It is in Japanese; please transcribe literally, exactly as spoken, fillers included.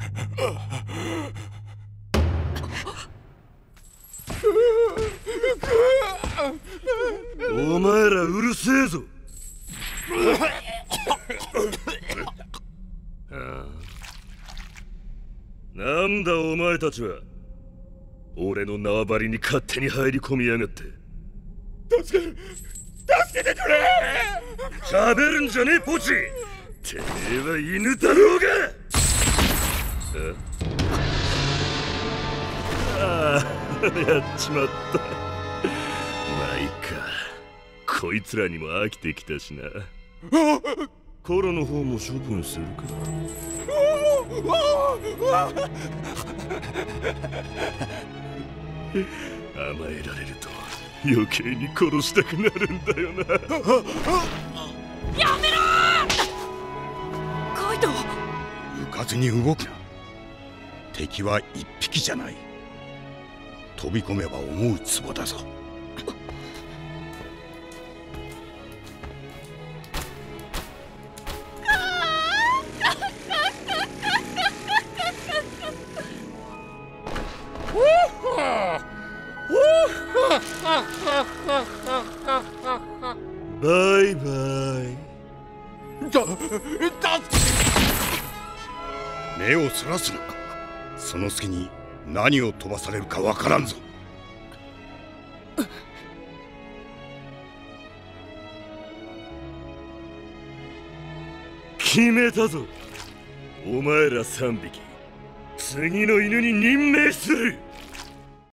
お前らうるせえぞ。なんだお前たちは。俺の縄張りに勝手に入り込みやがって。 助けて助けてくれ。 喋るんじゃねえポチ。てめえは犬だろうが。ああやっちまった。まあいいか、こいつらにも飽きてきたしな。コロの方も処分するか。甘えられると余計に殺したくなるんだよな。 やめろカイト。 うかつに動くな。敵は一匹じゃない。飛び込めば思うツボだぞ。 バイバイ。 だ、だ、目をそらすな。その隙に何を飛ばされるかわからんぞ。 決めたぞ。お前ら三匹、次の犬に任命する。